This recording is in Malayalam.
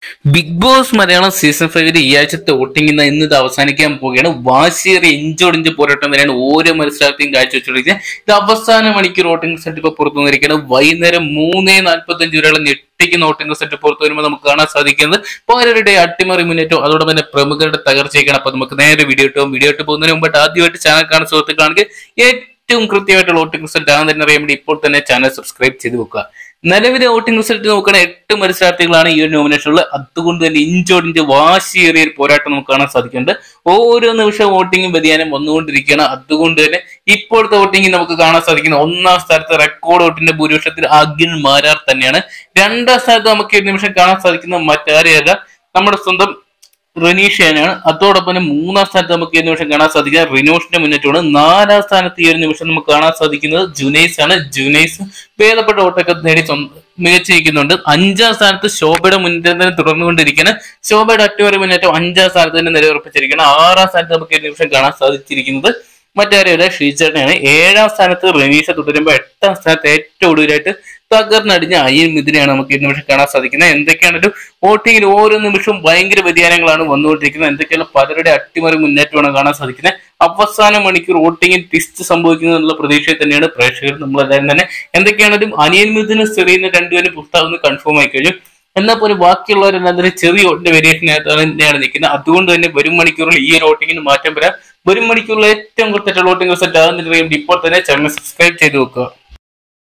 ബിഗ് ബോസ് മലയാളം സീസൺ 5 ഈ ആഴ്ചത്തെ വോട്ടിംഗ് ഇന്ന് ഇത് അവസാനിക്കാൻ പോവുകയാണ്. വാശിയേറിയ ഇഞ്ചോടിഞ്ച് പോരാട്ടം തന്നെയാണ് ഓരോ മത്സരാർത്ഥിയും കാഴ്ചവെച്ചുകൊണ്ടിരിക്കുന്നത്. ഇത് അവസാന മണിക്കൂർ വോട്ടിംഗ് റിസൾട്ട് ഇപ്പോൾ പുറത്തു വന്നിരിക്കുകയാണ്. വൈകുന്നേരം 3:45 വരെയുള്ള ഞെട്ടിക്കുന്ന വോട്ടിംഗ് റിസൾട്ട് പുറത്തു വരുമ്പോൾ നമുക്ക് കാണാൻ സാധിക്കുന്നത് പലരുടെ അട്ടിമറി മുന്നേറ്റവും അതോടൊപ്പം തന്നെ പ്രമുഖരുടെ തകർച്ചയൊക്കെയാണ്. അപ്പൊ നമുക്ക് നേരെ വീഡിയോ ഇട്ട് പോകുന്നതിന് മുമ്പായിട്ട് ആദ്യമായിട്ട് ചാനൽ കാണുന്ന സുഹൃത്തുക്കളാണെങ്കിൽ ഏറ്റവും കൃത്യമായിട്ടുള്ള വോട്ടിംഗ് റിസൾട്ട് ആണെന്ന് തന്നെ അറിയാൻ വേണ്ടി ഇപ്പോൾ തന്നെ ചാനൽ സബ്സ്ക്രൈബ് ചെയ്ത് വെക്കുക. നിലവിലെ വോട്ടിംഗ് റിസൾട്ട് നോക്കുകയാണെങ്കിൽ 8 മത്സരാർത്ഥികളാണ് ഈ ഒരു നോമിനേഷനിൽ. അതുകൊണ്ട് തന്നെ ഇഞ്ചോടിഞ്ച് വാശിയേറിയ ഒരു പോരാട്ടം നമുക്ക് കാണാൻ സാധിക്കുന്നുണ്ട്. ഓരോ നിമിഷം വോട്ടിംഗും വ്യതിയാനം വന്നുകൊണ്ടിരിക്കുകയാണ്. അതുകൊണ്ട് തന്നെ ഇപ്പോഴത്തെ വോട്ടിംഗ് നമുക്ക് കാണാൻ സാധിക്കുന്നത് 1-ാം സ്ഥാനത്ത് റെക്കോർഡ് വോട്ടിന്റെ ഭൂരിപക്ഷത്തിൽ അഖിൽ മാരാർ തന്നെയാണ്. 2-ാം സ്ഥാനത്ത് നമുക്ക് ഈ നിമിഷം കാണാൻ സാധിക്കുന്നത് മറ്റാരെയല്ല, നമ്മുടെ സ്വന്തം റനീഷയാണ്. അതോടൊപ്പം തന്നെ 3-ാം സ്ഥാനത്ത് നമുക്ക് ഈ നിമിഷം കാണാൻ സാധിക്കുന്നത് റിനോഷിന്റെ മുന്നേറ്റമാണ്. 4-ാം സ്ഥാനത്ത് ഈ ഒരു നിമിഷം നമുക്ക് കാണാൻ സാധിക്കുന്നത് ജുനൈസ് ആണ്. ജുനൈസ് ഭേദപ്പെട്ട വോട്ടൊക്കെ നേടി മികച്ചിരിക്കുന്നുണ്ട്. 5-ാം സ്ഥാനത്ത് ശോഭയുടെ മുന്നേറ്റം തുടർന്നുകൊണ്ടിരിക്കുകയാണ്. ശോഭയുടെ അട്ടിമറി മുന്നേറ്റം 5-ാം സ്ഥാനത്ത് തന്നെ നിലയുറപ്പിച്ചിരിക്കുകയാണ്. 6-ാം സ്ഥാനത്ത് നമുക്ക് ഈ നിമിഷം കാണാൻ സാധിച്ചിരിക്കുന്നത് മറ്റാരെയല്ല, ഷീചേട്ടനാണ്. 7-ാം സ്ഥാനത്ത് റനീഷ തുടരുമ്പോൾ 8-ാം സ്ഥാനത്ത് ഏറ്റവും ഒടുവിലായിട്ട് തകർന്നടിഞ്ഞ അയ്യൻ മിഥുനെയാണ് നമുക്ക് ഈ നിമിഷം കാണാൻ സാധിക്കുന്നത്. എന്തൊക്കെയാണൊരു വോട്ടിങ്ങിൽ ഓരോ നിമിഷവും ഭയങ്കര വ്യതിയാനങ്ങളാണ് വന്നുകൊണ്ടിരിക്കുന്നത്. എന്തൊക്കെയാണ് പലരുടെ അട്ടിമറി മുന്നേറ്റമാണ് കാണാൻ സാധിക്കുന്നത്. അവസാന മണിക്കൂർ വോട്ടിങ്ങിൽ ട്വിസ്റ്റ് സംഭവിക്കുന്നതിനുള്ള പ്രതീക്ഷയിൽ തന്നെയാണ് പ്രേക്ഷകർ നമ്മളെല്ലാവരും തന്നെ. എന്തൊക്കെയാണെങ്കിലും അനിയൻ മിഥുന് സെറീന രണ്ടുപേരും പുസ്തകം കൺഫേം ആയി കഴിഞ്ഞു. എന്നാൽ പോലും ബാക്കിയുള്ളവരെല്ലാം തന്നെ ചെറിയ വോട്ടിന്റെ വേരിയേഷനായിട്ടാണ് തന്നെയാണ് നിൽക്കുന്നത്. അതുകൊണ്ട് തന്നെ വരും മണിക്കൂറിൽ ഈ ഒരു വോട്ടിങ്ങിന് മാറ്റം വരാം. വരും മണിക്കൂറിൽ ഏറ്റവും കൃത്യമായിട്ടുള്ള വോട്ടിംഗ് റിസൾട്ട് ആകുന്നതിന് ഇപ്പോൾ തന്നെ ചാനൽ സബ്സ്ക്രൈബ് ചെയ്ത് വെക്കുക.